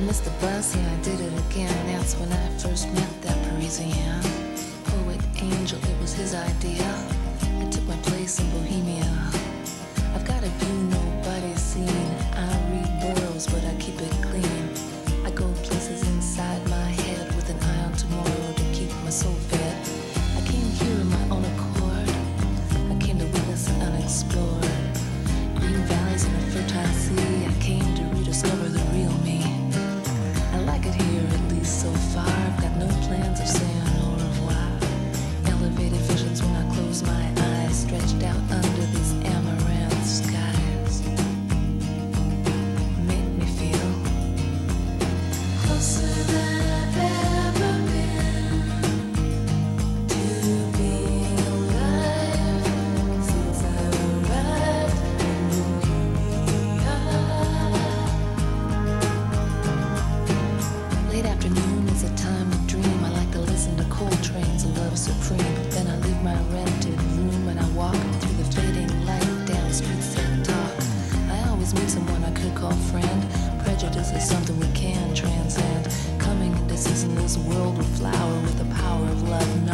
missed the bus, yeah, I did it again. That's when I first met that Parisian poet angel. It was his idea. I took my place in Bohemia. I've got a view nobody's seen. I read Burroughs, but I keep it clean. I go places inside my head with an eye on tomorrow to keep my soul fed. I came here on my own accord. I came to witness the unexplored. Green valleys and a fertile sea. I came to rediscover the real me. I like it here, at least so far. I've got no plans of saying au revoir. Elevated visions when I close my eyes, stretched out under these amaranth skies. Make me feel closer than I've ever been to being alive since I arrived in Bohemia. Late afternoon is a time to dream. I like to listen to Coltrane's Love Supreme. Then I leave my rented room and I walk through the fading light down streets that talk. I always meet someone I could call friend. Prejudice is something we can transcend. Coming into season, this world will flower with the power of love.